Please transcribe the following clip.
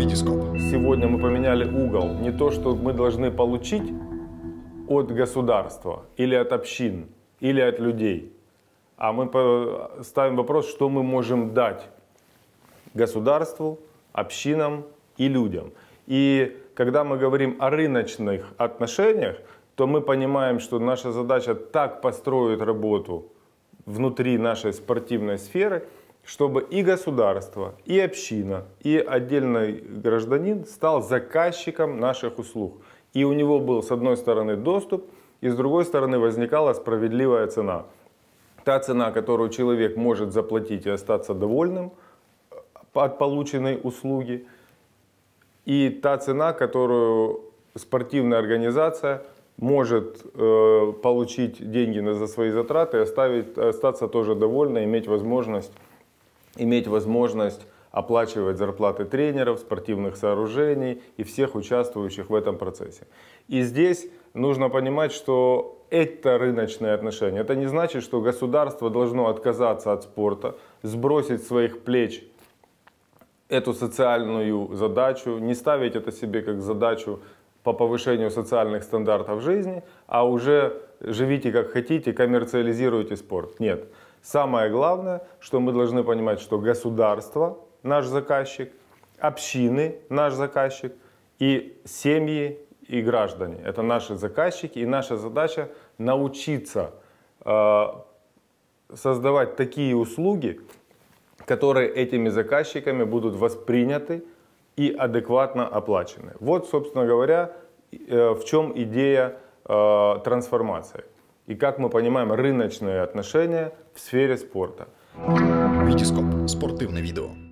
Витископ. Сегодня мы поменяли угол. Не то, что мы должны получить от государства, или от общин, или от людей, а мы ставим вопрос, что мы можем дать государству, общинам и людям. И когда мы говорим о рыночных отношениях, то мы понимаем, что наша задача так построить работу внутри нашей спортивной сферы, чтобы и государство, и община, и отдельный гражданин стал заказчиком наших услуг. И у него был с одной стороны доступ, и с другой стороны возникала справедливая цена. Та цена, которую человек может заплатить и остаться довольным от полученной услуги, и та цена, которую спортивная организация может получить деньги за свои затраты и остаться тоже довольной, иметь возможность оплачивать зарплаты тренеров, спортивных сооружений и всех участвующих в этом процессе. И здесь нужно понимать, что это рыночные отношения. Это не значит, что государство должно отказаться от спорта, сбросить с своих плеч эту социальную задачу, не ставить это себе как задачу по повышению социальных стандартов жизни, а уже живите как хотите, коммерциализируйте спорт. Нет. Самое главное, что мы должны понимать, что государство наш заказчик, общины наш заказчик и семьи и граждане. Это наши заказчики, и наша задача научиться создавать такие услуги, которые этими заказчиками будут восприняты и адекватно оплачены. Вот, собственно говоря, в чем идея трансформации. И как мы понимаем рыночные отношения в сфере спорта. Витископ. Спортивне відео.